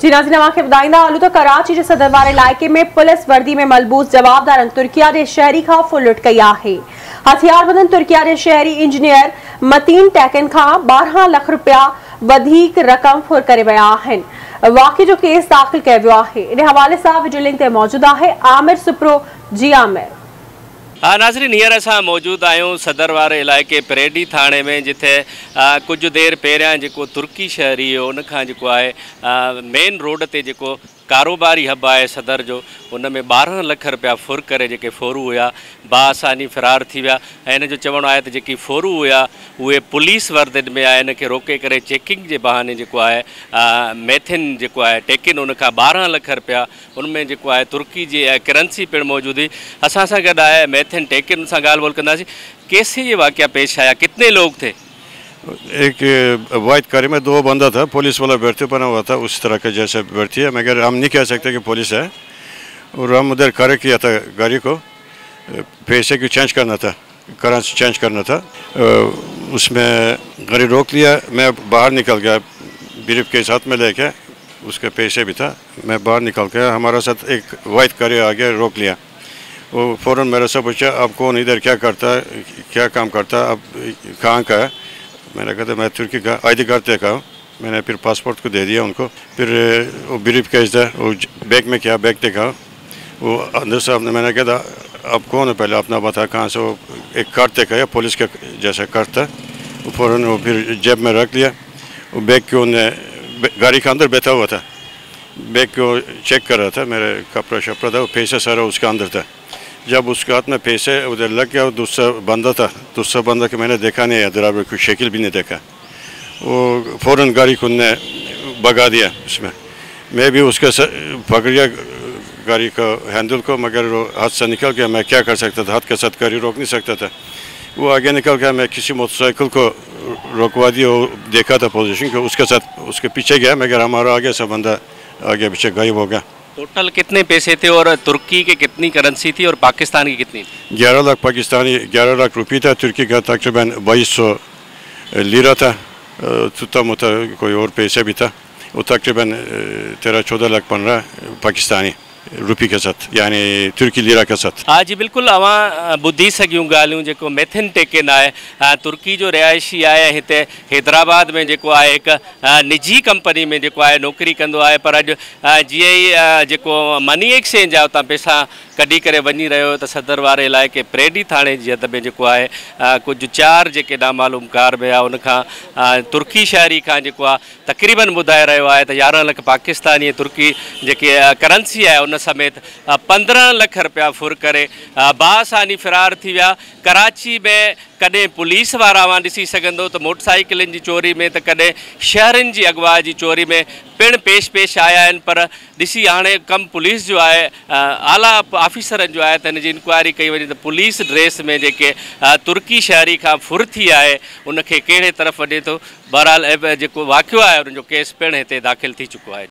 जी नाज़रीन अवां खे ॿुधाईंदा हलूं त कराची जे सदर वारे इलाइक़े में पुलिस वर्दी में मलबूस जवाबदारनि तुर्किया जे शहरी खां फुल लुट कई आहे। हथियारबंदनि तुर्किया जे शहरी इंजीनियर मतीन टेकिन खां 12 लाख रुपया वधीक रक़म फुर करे विया आहिनि। वाक़े जो केस दाख़िल कयो वियो आहे। इन हवाले सां वीडियो लिंक ते मौजूद आहे आमिर सुप्रो। जी आमिर। नाज़रीन हींअर असां मौजूदु आहियूं सदर वारे इलाइक़े परेडी थाणे में, जिथे कुछ देर पहिरियां जेको तुर्की शहरी हो उन खां जेको आहे मेन रोड ते जेको कारोबारी हब आहे सदर जो, उन में 12 लाख रुपया फुर करे जेके फोरू हुआ बासानी फ़रार थी विया। ऐं हिन जो चवणु आहे त जेकी फोरू हुआ उहे पुलिस वर्दनि में आहे। इनखे रोके करे चेकिंग जे बहाने जेको आहे मैथिन जेको आहे टेकिन उन खां 12 लाख रुपया, उनमें जेको आहे तुर्की जी करेंसी पिणु मौजूदु हुई। असां सां गॾु आहे मैथिन टेकिन सां ॻाल्हि ॿोल कंदासीं। कैसे ये वाक़या पेश आया, कितने लोग थे? एक वाइट कार में 2 बंदा था, पुलिस वाला बैठते बना हुआ था उस तरह का जैसे बैठती है, मगर हम नहीं कह सकते कि पुलिस है। और हम उधर खड़े किया था गाड़ी को, पैसे की चेंज करना था, करेंसी चेंज करना था। उसमें गाड़ी रोक लिया, मैं बाहर निकल गया ब्रीफ के साथ में लेके, उसके पैसे भी था। मैं बाहर निकल गया, हमारा साथ एक वाइट कार आ गया, रोक लिया। वो फ़ौरन मेरे से पूछा आप कौन, इधर क्या करता है, क्या काम करता है, अब कहाँ का है? मैंने कहा था मैं तुर्की का, आईडी कार्ड देखा। मैंने फिर पासपोर्ट को दे दिया उनको। फिर वो ब्रीफ केस था, वो बैग में क्या, बैग देखा, वो अंदर से मैंने कहा था आप कौन है पहले अपना बता, कहाँ से? वो एक कार्ड देखा, पुलिस का जैसा कार्ड था। वो फ़ौरन वो फिर जेब में रख लिया। वो बैग को उन्हें गाड़ी के अंदर बैठा हुआ था, बैग को चेक कर रहा था, मेरे कपड़ा शपड़ा था, वो पैसा सारा उसका अंदर था। जब उसके हाथ में पैसे उधर लग गया, दूसरा बंदा था, दूसरा बंदा के मैंने देखा नहीं है, ड्राइवर को शक्ल भी नहीं देखा। वो फ़ौरन गाड़ी को ने भगा दिया उसमें। मैं भी उसका पकड़ लिया गाड़ी का हैंडल को, मगर वो हाथ से निकल गया। मैं क्या कर सकता था, हाथ के साथ गाड़ी रोक नहीं सकता था। वो आगे निकल गया, मैं किसी मोटरसाइकिल को रोकवा दिया, वो देखा था पोजीशन को, उसके साथ उसके पीछे गया, मगर हमारा आगे से बंदा आगे पीछे गायब हो गया। टोटल कितने पैसे थे और तुर्की के कितनी करेंसी थी और पाकिस्तान की कितनी? 11 लाख पाकिस्तानी, 11 लाख रुपये था। तुर्की का तकरीबन 2200 लीरा था। छोटा मोटा कोई और पैसे भी था। वो तकरीबन 13-14 लाख 15 पाकिस्तानी रुपये के साथ, यानी तुर्की लीरा के साथ। हाँ जी बिल्कुल, अवां ॿुधी सघियूं ॻाल्हियूं। जेको मैथिन टेकिन आहे तुर्की जो रिहायशी आहे, हिते हैदराबाद में जेको आहे हिकु निजी कंपनी में जेको आहे नौकरी कंदो आहे, पर अॼु जीअं ई जेको मनी एक्सचेंज आहे उतां पैसा कढी करे वञी रहियो त सदर वारे इलाइक़े परेडी थाणे जी हद में जेको आहे कुझु 4 जेके नामालूम कार में आहे, उनखां तुर्की शहरी खां जेको आहे तक़रीबन ॿुधाए रहियो आहे त 11 लाख पाकिस्तानी तुर्की जेकी करेंसी आहे उन समेत 15 लाख रुपया फुर करे बासानी फ़रार थी विया। कराची में कॾहिं पुलिस वारा हुआ ॾिसी सघंदो त मोटरसाइकिलनि जी चोरी में, त कॾहिं शहरनि जी अगवा जी चोरी में पिणु पेश आया आहिनि। पर ॾिसी हाणे कमु पुलिस जो आहे, आला ऑफिसरनि जो आहे, त हिन जी इंक्वायरी कई वञे त पुलिस ड्रेस में जेके तुर्की शहरी खां फुर थी आहे उनखे कहिड़े तरफ़ वञे थो। बहरहाल जेको वाक़ियो आहे उनजो केस पिणु हिते दाख़िल थी चुको आहे।